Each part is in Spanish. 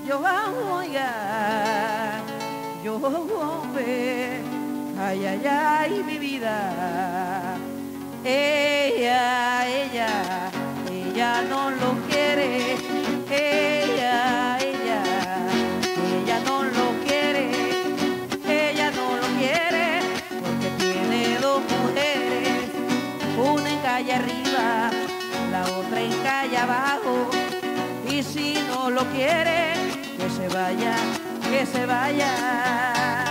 yo voy a, yo voy, ay, ay, ay, mi vida. Ella no lo quiere, ella no lo quiere, ella no lo quiere, porque tiene dos mujeres, una en calle arriba, la otra en calle abajo, y si no lo quiere, que se vaya, que se vaya.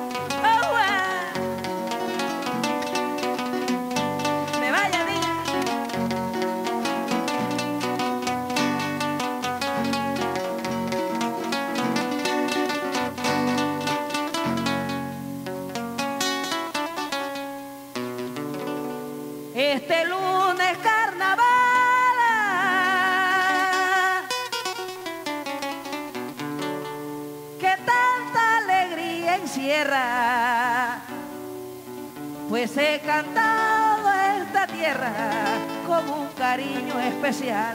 Este lunes carnaval, que tanta alegría encierra, pues he cantado a esta tierra con un cariño especial.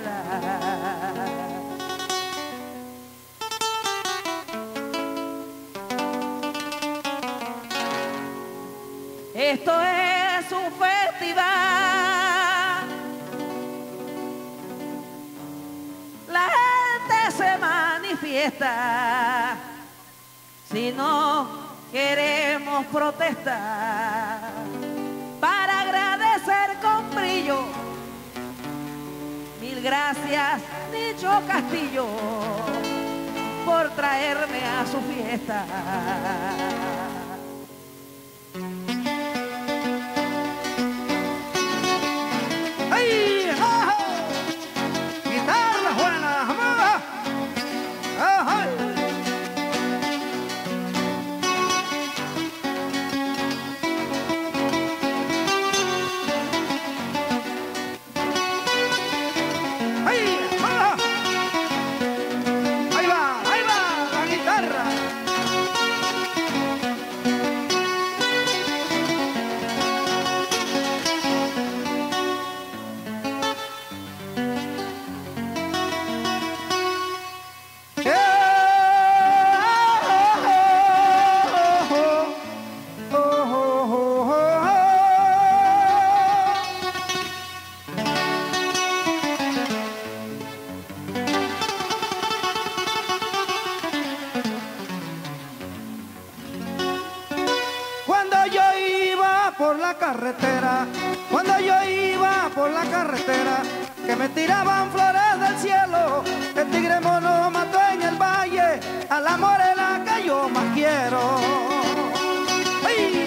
Esto es un festival, la gente se manifiesta, si no queremos protestar, para agradecer con brillo. Mil gracias, Nicho Castillo, por traerme a su fiesta. Cuando yo iba por la carretera, que me tiraban flores del cielo, el tigre mono mató en el valle a la morena que yo más quiero. ¡Ay!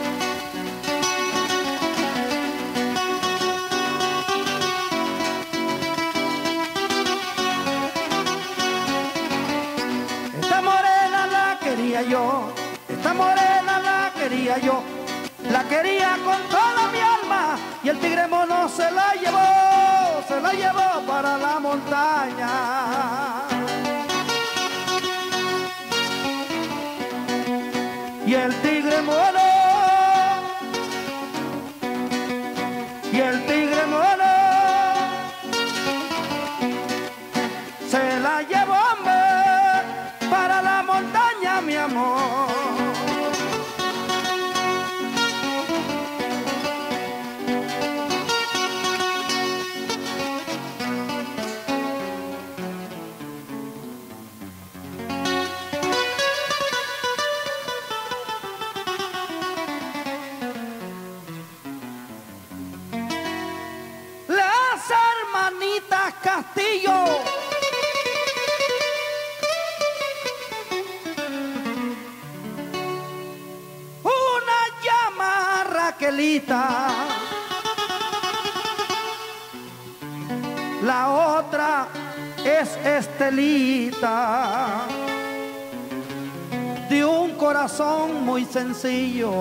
Esta morena la quería yo, esta morena la quería yo. La quería con toda mi alma y el tigre mono se la llevó para la montaña. Y el tigre mono, y el tigre mono, se la llevó, hombre, para la montaña, mi amor. Castillo, una llama Raquelita, la otra es Estelita, de un corazón muy sencillo.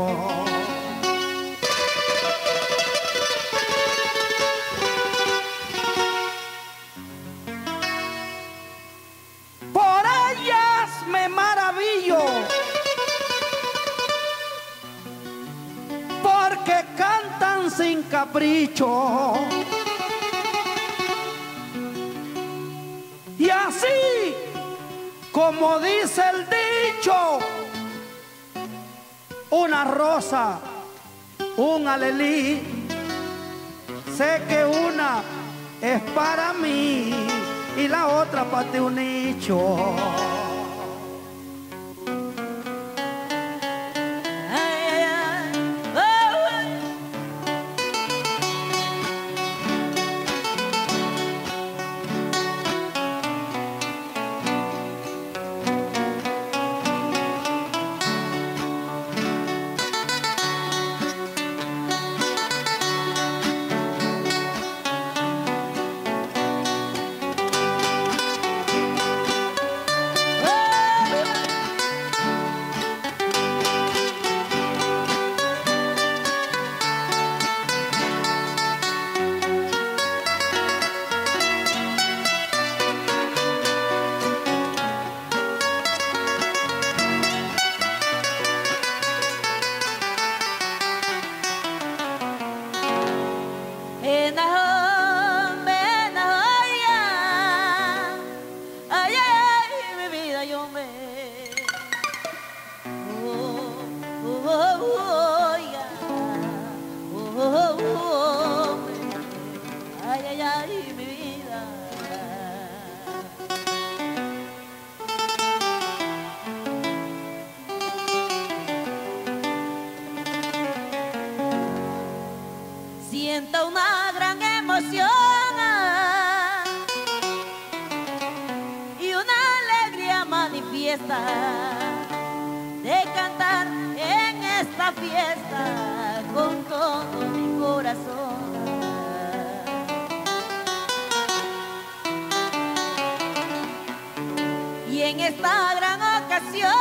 Porque cantan sin capricho y así Como dice el dicho, una rosa, un alelí, sé que una es para mí y la otra para ti un nicho. Siento una gran emoción y una alegría manifiesta de cantar en esta fiesta con todo mi corazón. Y en esta gran ocasión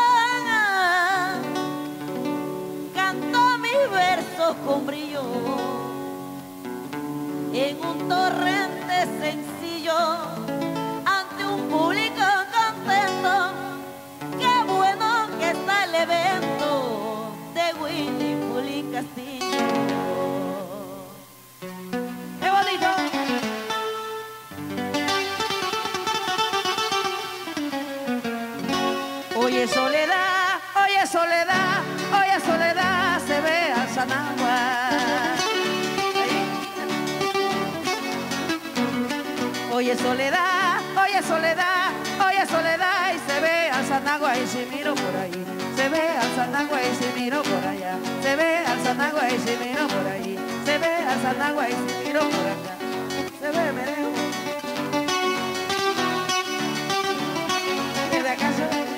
canto mis versos con brillo en un torrente sencillo ante un público contento. Qué bueno que está el evento de Willy Pulín Castillo. ¡Qué bonito! Oye soledad, oye soledad, oye soledad, se ve a Sanagua. Oye soledad, oye soledad, oye soledad, y se ve al Sanagua y si miro por ahí, se ve al Sanagua y si miro por allá, se ve al Sanagua y si miro por ahí, se ve al Sanagua y si miro por acá, se ve, me dejo. Desde acá se ve.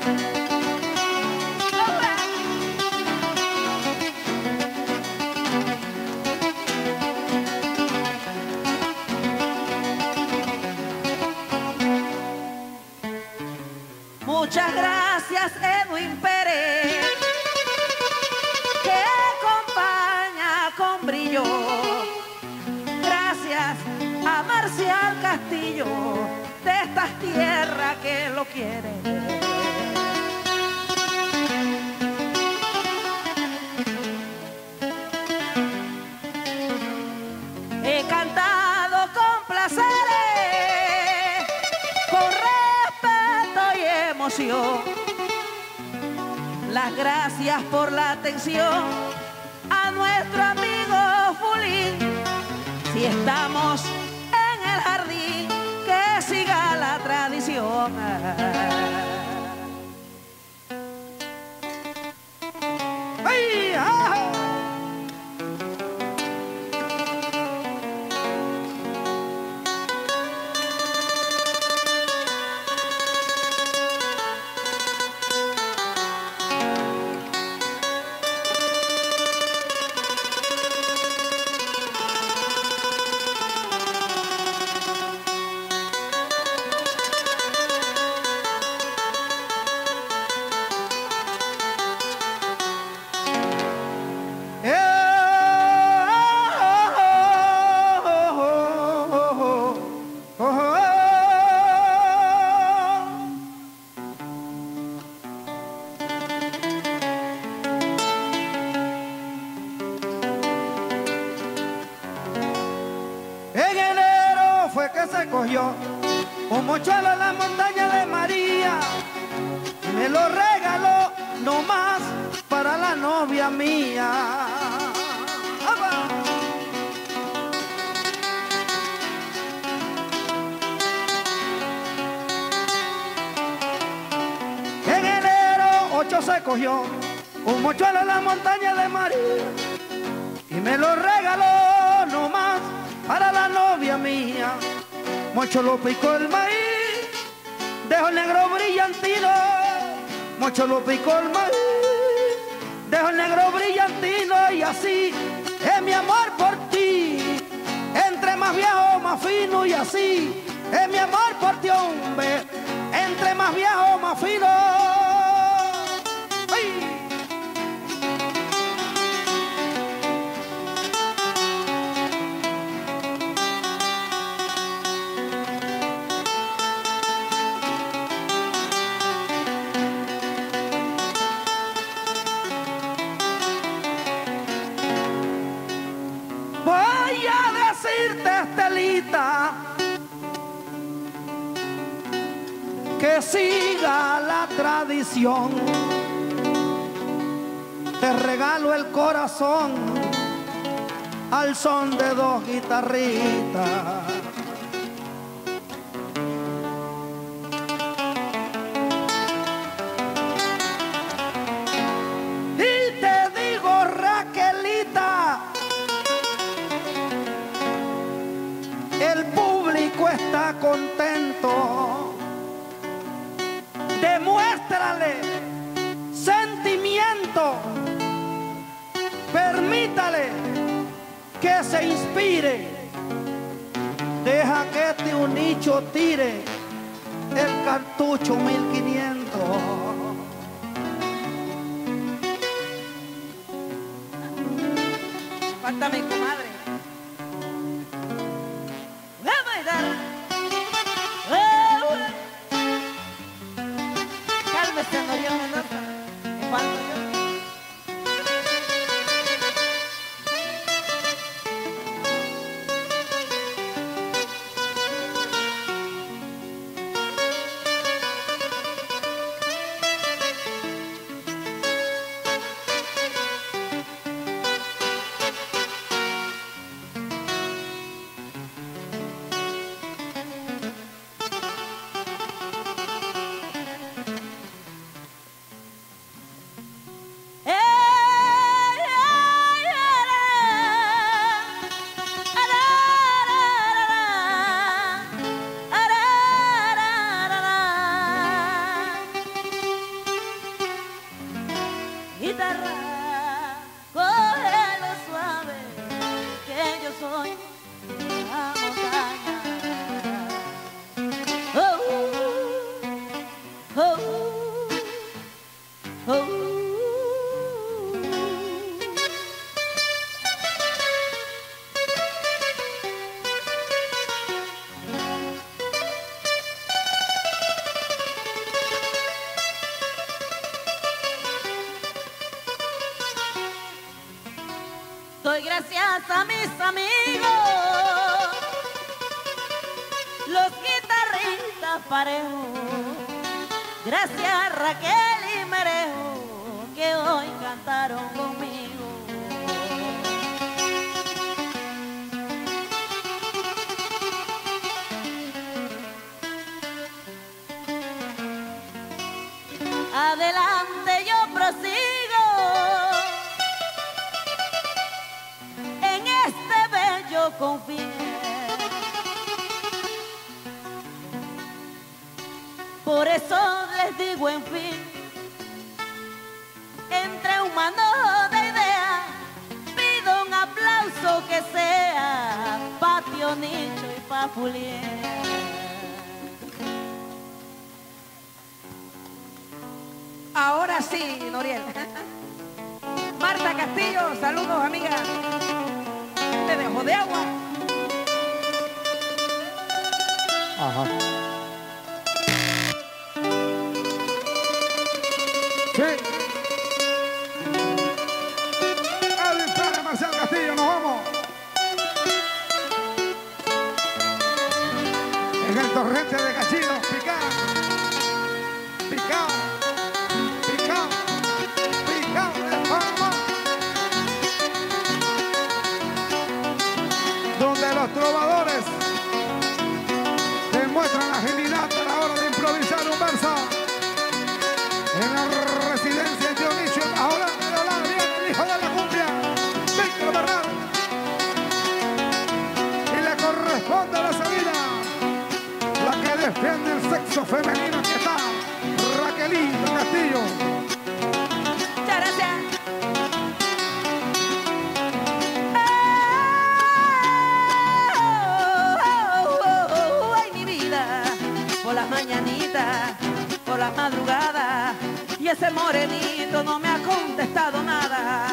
Muchas gracias, Edwin Pérez, que acompaña con brillo. Gracias a Marcial Castillo, de estas tierras que lo quieren. He cantado con placeres, con respeto y emoción. Las gracias por la atención a nuestro amigo Fulín. Si estamos en el jardín, que siga la tradición. ¡Ay, ah! fue que se cogió un mochuelo en la montaña de María. novia mía. ¡Apa! En enero 8 se cogió un mochuelo en la montaña de María y me lo regaló nomás para la novia mía. Mochuelo picó el maíz, dejó el negro brillantino. Mochuelo picó el maíz, dejó el negro brillantino. Y así es mi amor por ti, entre más viejo más fino. Y así es mi amor por ti, hombre, entre más viejo más fino. ¡Ay! Voy a decirte, Estelita, que siga la tradición. Te regalo el corazón al son de 2 guitarritas. Y te digo, Raquelita, el público está contento. Demuéstrale sentimiento. Permítale que se inspire. Deja que este unicho tire el cartucho 1500. Falta mi comadre. Cálmese, Noriel Mendoza. Me falta yo. Guitarra, cógelo suave, que yo soy la montaña. Oh, oh, oh. Doy gracias a mis amigos, los guitarristas parejos. Gracias Raquel y Merejo, que hoy cantaron conmigo. Adelante yo prosigo. Confié. Por eso les digo, en fin, entre un manojo de ideas, pido un aplauso que sea pa' Tío Nicho y pa' Julián. Ahora sí, Noriel. Marta Castillo, saludos, amiga. Te dejo de agua. Ajá. Sí. Al padre Marcial Castillo, nos vamos. En el torrente de Cachino, picado, picado, picado, picado, vamos. ese morenito no me ha contestado nada.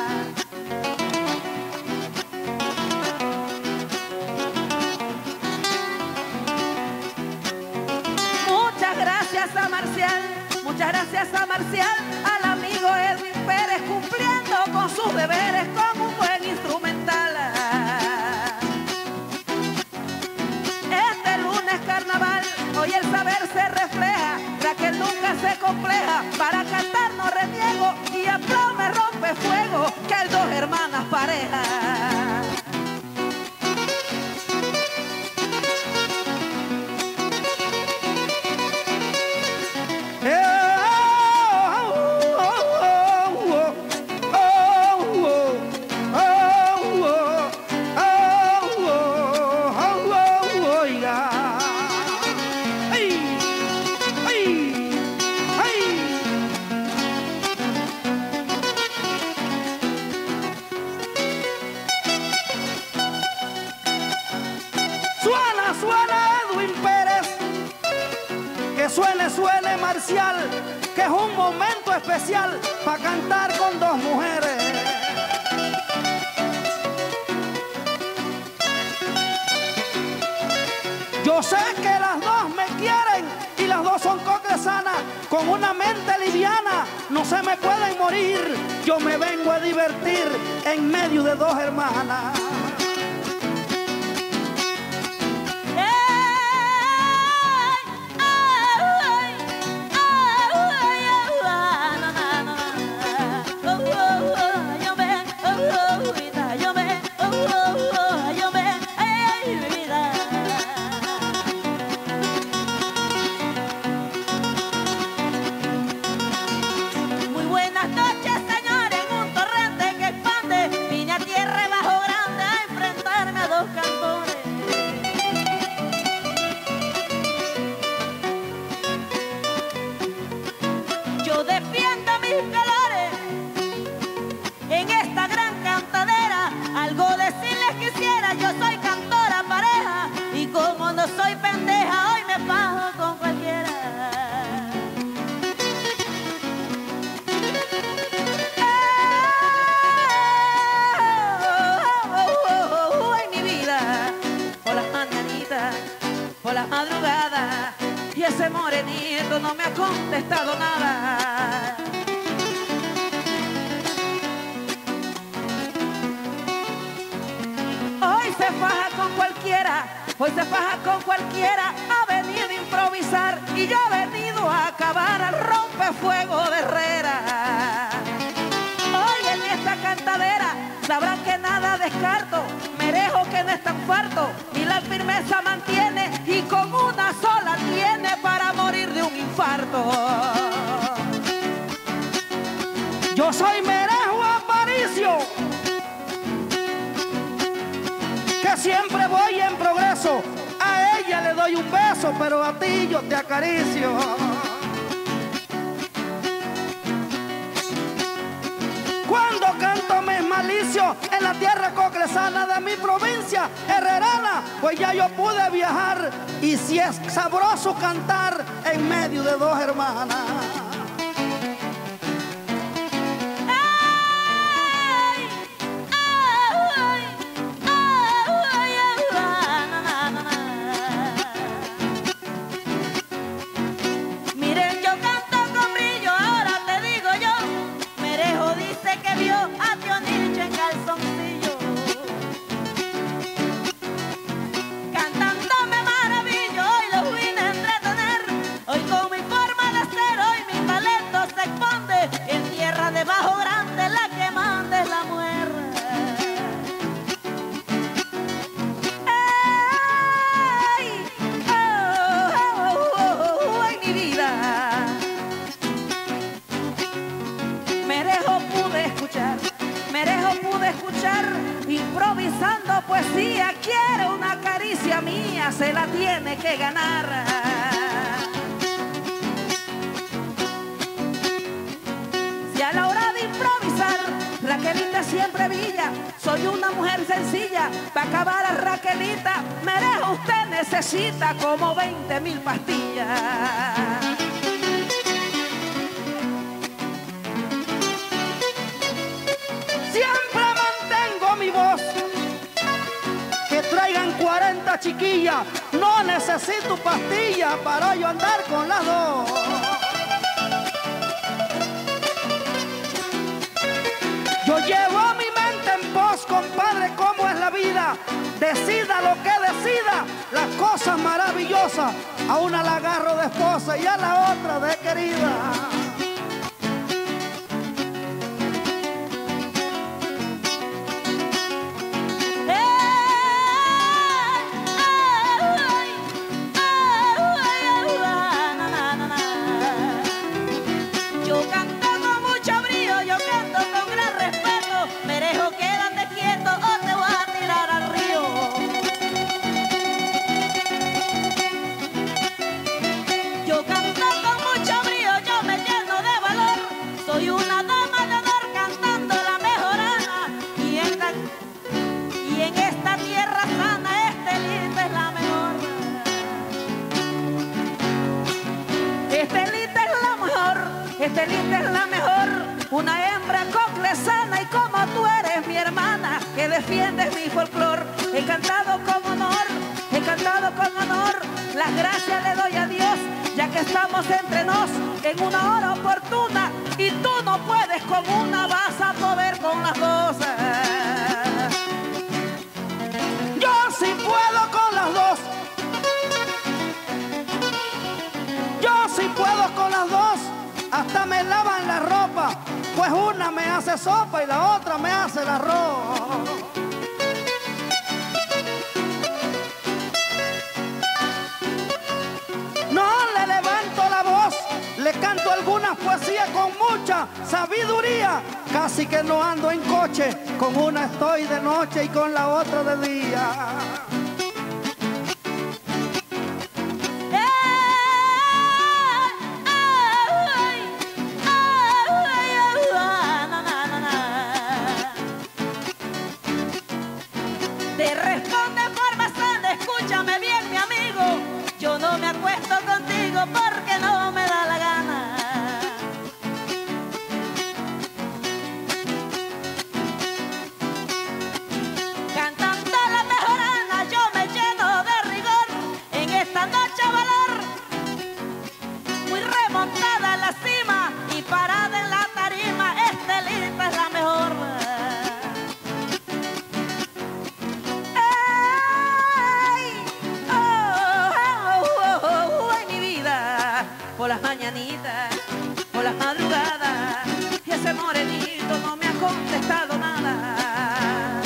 Muchas gracias a Marcial, muchas gracias a Marcial, al amigo Edwin Pérez, cumpliendo con sus deberes con un buen instrumental. Este lunes carnaval, hoy el saber se refleja, Raquel nunca se compleja, para cantar no reniego, y a plomo me rompe fuego, que hay dos hermanas parejas. Suene Marcial, que es un momento especial para cantar con dos mujeres. Yo sé que las dos me quieren y las dos son coclesanas, con una mente liviana, no se me pueden morir. Yo me vengo a divertir en medio de dos hermanas. Ese morenito no me ha contestado nada. Hoy se faja con cualquiera, hoy se faja con cualquiera. Ha venido a improvisar y yo he venido a acabar al rompefuego de Herrera. Hoy en esta cantadera sabrán que nada descarto, merejo que no es tan farto, y la firmeza mantiene y con una sola tiene para morir de un infarto. Yo soy Merejo Aparicio, que siempre voy en progreso. A ella le doy un beso, pero a ti yo te acaricio. Cuando canto me malicio en la tierra coclesana de mi provincia herrerana, pues ya yo pude viajar y si es sabroso cantar en medio de dos hermanas. Improvisando poesía, quiere una caricia mía, se la tiene que ganar. Si a la hora de improvisar, Raquelita siempre brilla, soy una mujer sencilla, para acabar a Raquelita, Merejo usted necesita como 20.000 pastillas. esta chiquilla, no necesito pastilla para yo andar con las dos. Yo llevo mi mente en pos, compadre, cómo es la vida. Decida lo que decida, las cosas maravillosas. A una la agarro de esposa y a la otra de querida. Estelita es la mejor, una hembra coclesana y como tú eres mi hermana que defiendes mi folclor. He cantado con honor, las gracias le doy a Dios, ya que estamos entre nos en una hora oportuna y tú no puedes con una, vas a poder con las dos. Yo sí puedo con las dos. Yo sí puedo con las dos. Hasta me lavan la ropa, pues una me hace sopa y la otra me hace el arroz. No le levanto la voz, le canto algunas poesías con mucha sabiduría. Casi que no ando en coche, con una estoy de noche y con la otra de día. Te responde forma sana, escúchame bien mi amigo, yo no me acuesto contigo porque no me da la gana. Cantando la mejorana yo me lleno de rigor, en esta noche valor, muy remontada a la cima y parada en la tarima, Estelita es la mejor. Por las mañanitas, por las madrugadas, y ese morenito no me ha contestado nada.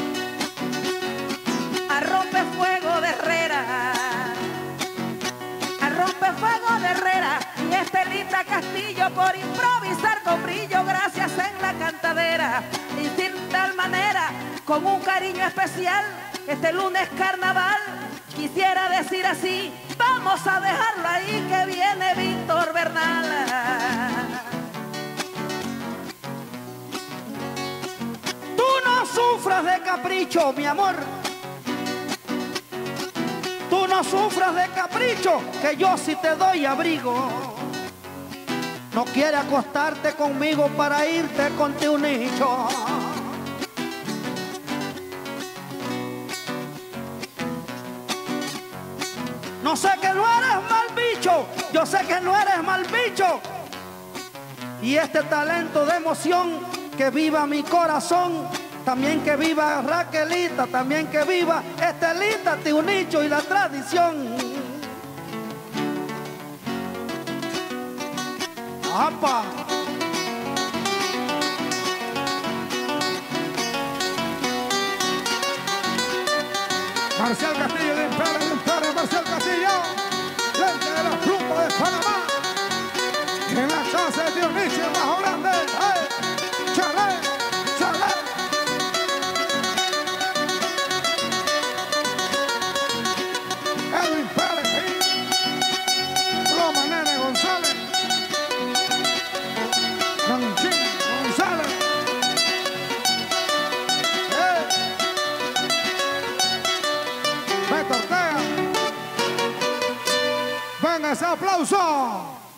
A rompefuego de Herrera, a rompefuego de Herrera, y Estelita Castillo por improvisar con brillo, gracias en la cantadera. Y sin tal manera, con un cariño especial, este lunes carnaval, quisiera decir así, vamos a dejarlo ahí que viene Víctor Bernal. Tú no sufras de capricho, mi amor. Tú no sufras de capricho, que yo sí te doy abrigo. No quieres acostarte conmigo para irte con tu nicho. No sé que no eres mal bicho, yo sé que no eres mal bicho. Y este talento de emoción, que viva mi corazón, también que viva Raquelita, también que viva Estelita, Tiunicho y la tradición. ¡Apa! Marcial Castillo de Impera, Marcial Castillo, frente de la pluma de Panamá, en la casa de Dionisio el Bajo Grande. ¡Hey! ¡Chale! ¡Chale! Edwin Pérez, Roma Nene González, Nanchín González. Beto Ortega. Venga ese aplauso.